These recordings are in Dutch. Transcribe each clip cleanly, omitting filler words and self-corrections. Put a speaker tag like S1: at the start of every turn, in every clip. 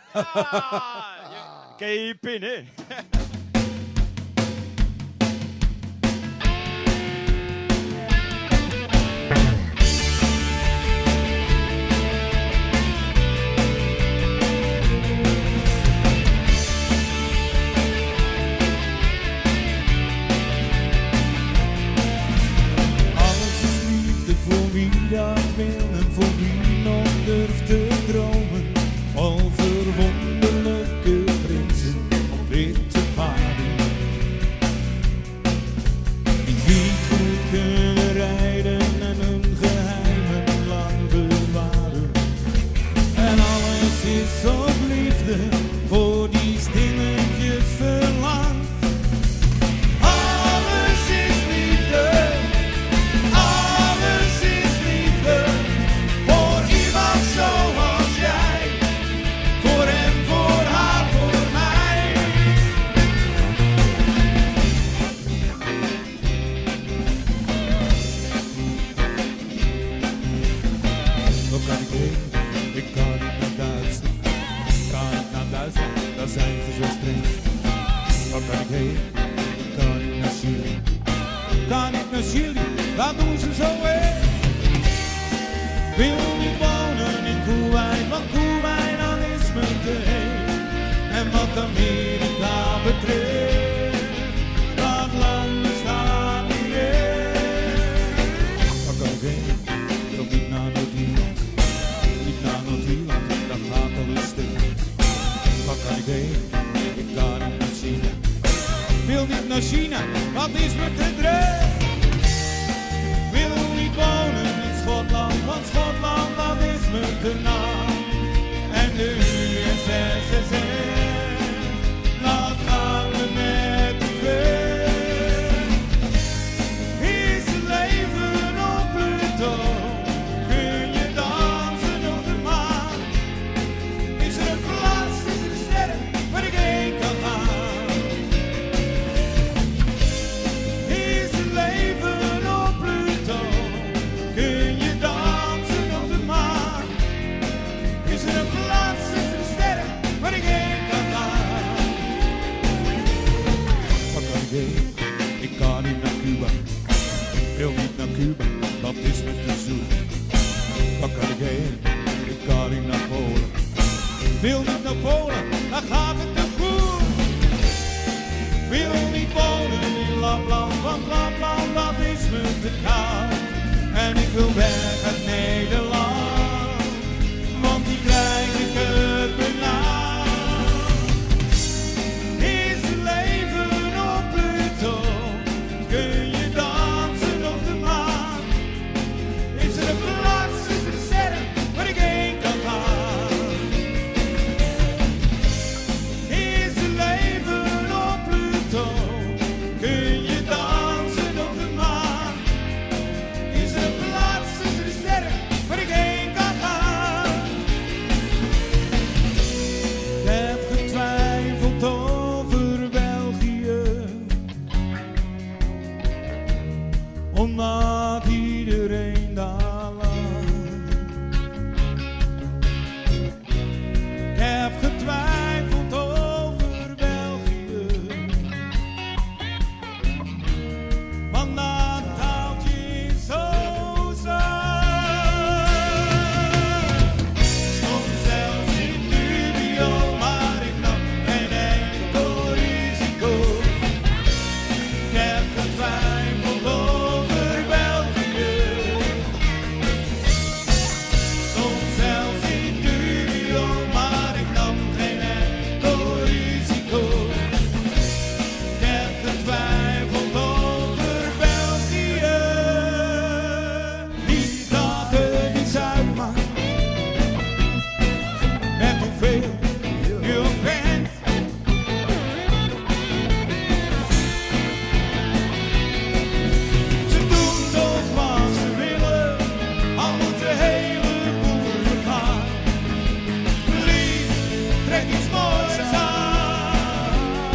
S1: Ken je pin, hè?
S2: Alles is liefde voor wie dat wil en voor wie nog durft te dromen. Over wonderlijke prinsen op witte paarden, die niet goed kunnen rijden en hun geheimen lang bewaren. En alles is op liefde voor die stilletjes verlangt. Alles is liefde, alles is liefde voor iemand zoals jij. Voor hem, voor haar, voor mij. Waar kan ik heen? Ik kan niet naar Duitsland. Kan ik naar Duitsland? Daar zijn ze zo streng. Waar kan ik heen? Ik kan niet naar Chili. Kan ik naar Chili? Daar doen ze zo heen. Wil niet wonen in Kuwait, want Kuwait dan is me te heet. En wat Amerika betreft, dat land bestaat niet meer. Waar kan ik heen? Ik wil niet naar Noord-Ierland. Niet naar Noord-Ierland, dat gaat alles stuk. Waar kan ik heen? Ik kan niet naar China. Wil niet naar China, dat is me te druk. Wil niet wonen in Schotland, want Schotland dat is me te na. En de USSR, dat gaat me net te ver. Is het leven op Pluto? Kun je dansen op de maan? Is er een plaats tussen de sterren waar ik heen kan gaan? Is het leven op Pluto? Kun je dansen op de maan? Is er een plaats tussen de sterren waar ik heen kan gaan? Waar kan ik heen? Ik kan niet naar Cuba. Wil niet naar Cuba, dat is me te zoet. Waar kan ik heen? Ik kan niet naar Polen. Wil niet naar Polen, dan gaat het te goed. Wil niet wonen in Lapland, want Lapland dat is me te koud. En ik wil weg uit Nederland, want die krijg ik het benauwd. Is het leven op Pluto? Kun je dansen op de maan? Is er een plaats tussen de sterren waar ik heen kan gaan? Is het leven op Pluto? Kun je dansen op de maan? Is er een plaats tussen de sterren waar ik heen kan gaan? Ik heb getwijfeld over België, omdat iedereen daar lag. Ik heb getwijfeld over België, want dat taaltje is zo zacht. Soms zelfs in dubio, maar ik nam geen enkel risico. Ik heb getwijfeld over België. Soms zelfs in dubio, maar ik nam geen enkel risico. Ik heb getwijfeld over België. Niet dat het iets uitmaakt met hoeveel je ook bent. Ze doen toch wat ze willen, al moet de hele boel vergaan. Lief, trek iets moois aan,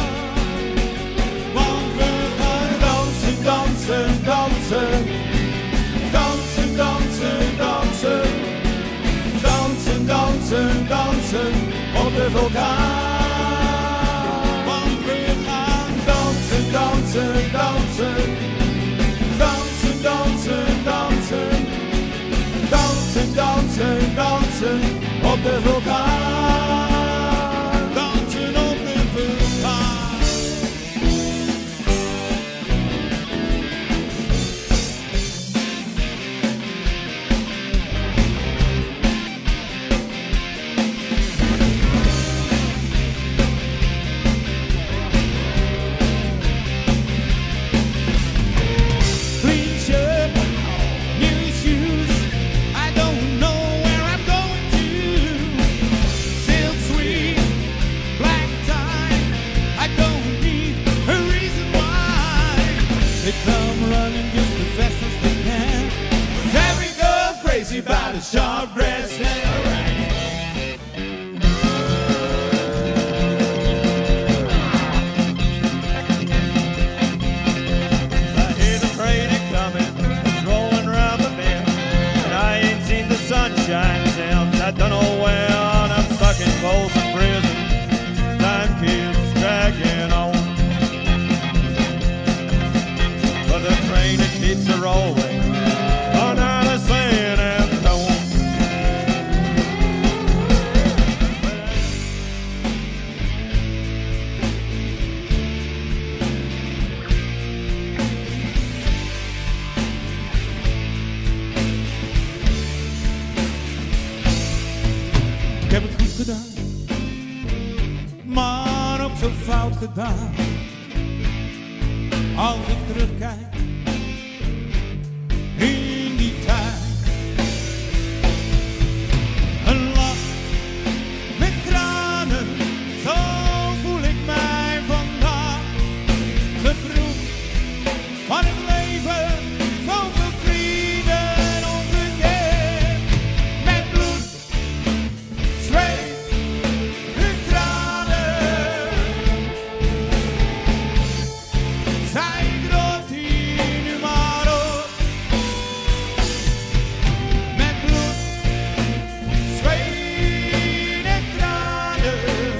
S2: want we gaan dansen, dansen, dansen. Dansen, dansen, dansen. Dansen, dansen, dansen. op de vulkaan. Want we gaan dansen, dansen, dansen. Dansen, dansen, dansen. Dansen, dansen, dansen op de vulkaan. Dansen op de vulkaan. Clean shirt, new shoes. I don't know where I'm going to. Silk sweet, black tie. I don't need a reason why. They come running just as fast as they can. 'Cause every girl's crazy about a sharp dress hair.
S1: I hear the train coming, it's rolling round the bend, and I ain't seen the sunshine since I don't know when. I'm stuck in Folsom Prison, time keeps dragging on, but the train it keeps a rolling under the San Antone.
S2: Ik heb het goed gedaan, maar ook zo fout gedaan. Als ik terugkijk in die tijd, een lach met tranen, zo voel ik mij vandaag. Geproefd van het leven, zoveel vrienden ongekend, met bloed, zweet en tranen. Zij droogt hier nu maar op, met bloed, zweet en tranen.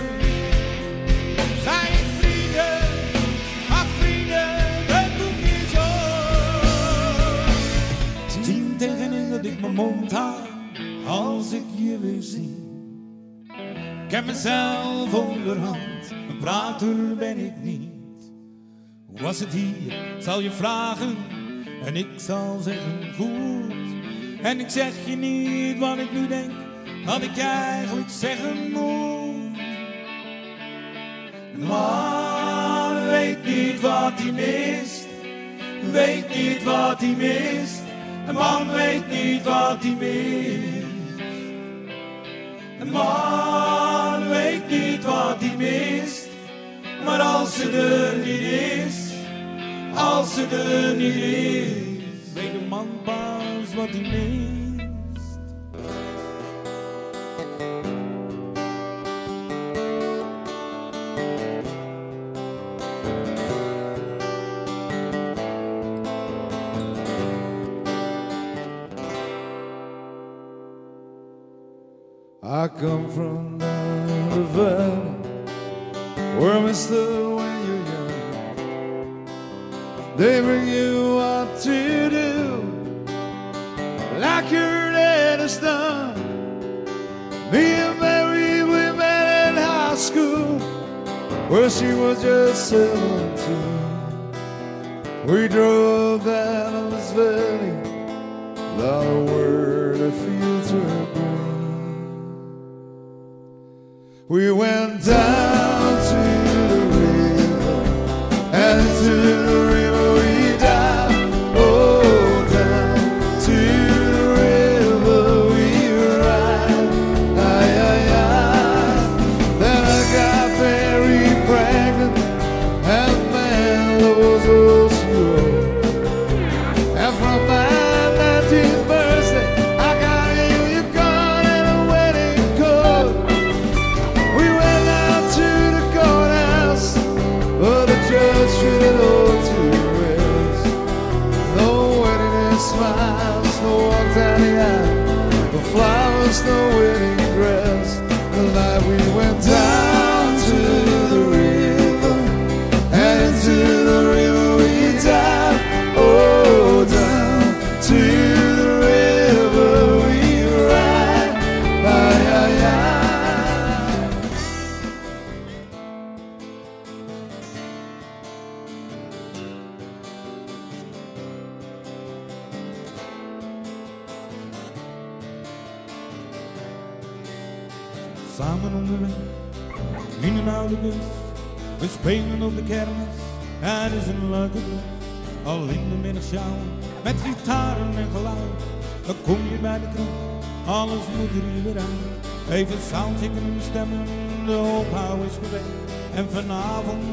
S2: Zijn vrienden, ach vrienden, het doet niet zo. 10 tegen 1 dat ik mijn mond hou als ik je weer zie. Ik heb mezelf onderhand, een prater ben ik niet. Hoe was het hier, zal je vragen en ik zal zeggen goed. En ik zeg je niet wat ik nu denk, wat ik eigenlijk zeggen moet. Een man weet niet wat hij mist, weet niet wat hij mist. Een man weet niet wat hij mist. Een man weet niet wat hij mist, maar als ze er niet is, als ze er niet is, weet een man pas wat hij mist. I come from down the valley where Mr. when you're young, they bring you up to do like your dad has done. Me and Mary, we met in high school where she was just 17. We drove down this valley, not a word of fields were green. We went down to the river, and into the river we dived. Oh, down to the river we ride. Ay, ay, ay. Then I got very pregnant, and man, that was all she wrote. And from my 19th birthday, I got a unicorn and a wedding coat. We went down to the courthouse, but the judge treated all to rest. No wedding and smiles, no one-tiny eye, no flowers, no wedding dress. The night we went samen onderweg in een oude bus. We spelen op de kermis, het is een leuke bus. Al in de middag sjouwen, met gitaren en geluid. Dan kom je bij de kroeg, alles moet er hier weer uit. Even soundchecken en stemmen, de opbouw is beweegt. En vanavond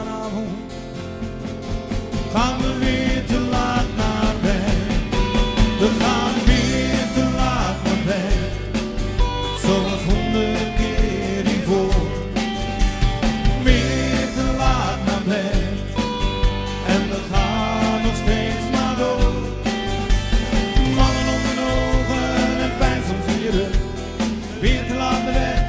S2: gaan we weer te laat naar bed. We gaan weer te laat naar bed, zoals 100 keer hiervoor. Weer te laat naar bed, en we gaan nog steeds maar door. Mannen om de ogen en pijn soms in je rug. Weer te laat naar bed,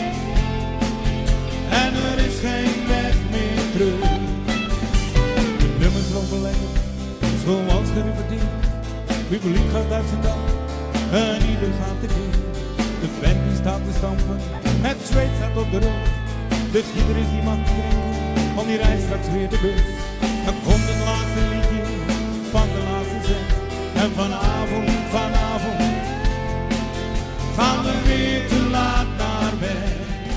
S2: en er is geen weg meer terug. De nummers lopen lekker, zoals gerepeteerd. Het publiek gaat uit zijn dak, en ieder gaat tekeer. De band die staat te stampen, het zweet staat op de rug. De gitarist die mag niet drinken, want die rijdt straks weer de bus. Dan komt het laatste liedje van de laatste zet. En vanavond gaan we weer te laat naar bed.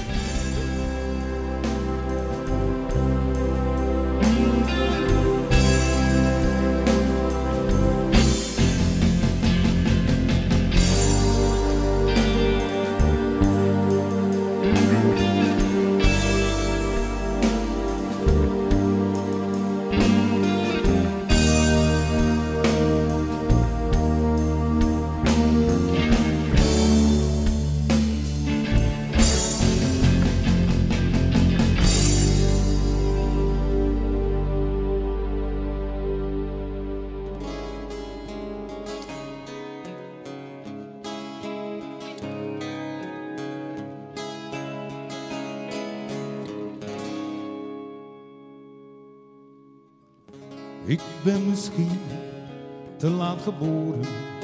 S2: Ik ben misschien te laat geboren,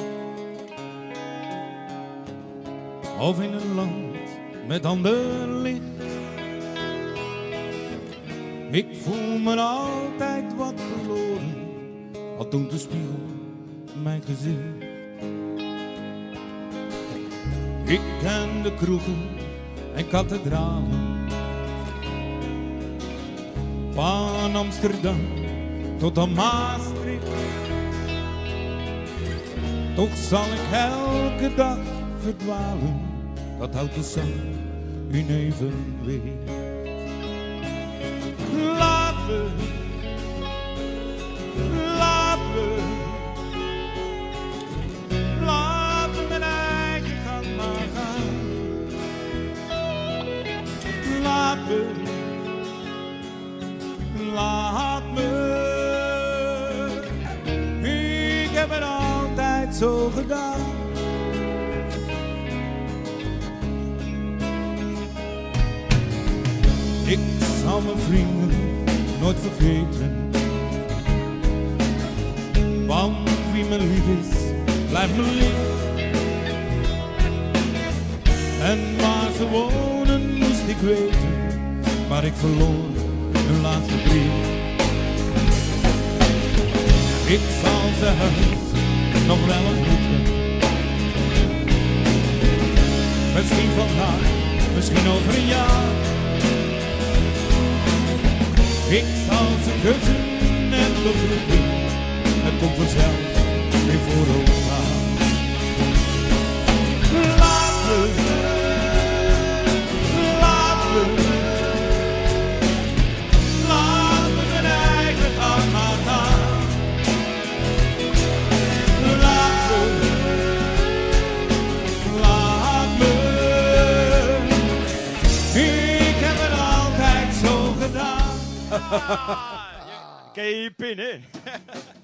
S2: of in een land met ander licht. Ik voel me altijd wat verloren, al toont de spiegel mijn gezicht. Ik ken de kroegen en kathedralen, van Amsterdam tot aan Maastricht. Toch zal ik elke dag verdwalen, dat houdt de zang in evenwicht. Laat me mijn eigen gang maar gaan. Laat me. Ik heb het altijd zo gedaan. Ik zal mijn vrienden nooit vergeten, want wie me lief is, blijft me lief. En waar ze wonen moest ik weten, maar ik verloor hun laatste brief. Ik zal ze heus nog wel ontmoeten, misschien vandaag, misschien over een jaar. Ik zal ze kussen en begroeten, het komt vanzelf weer voor elkaar. Laat me mijn eigen gang maar gaan. Laat me, ik heb het altijd zo gedaan.
S1: Ken je je pin, hè?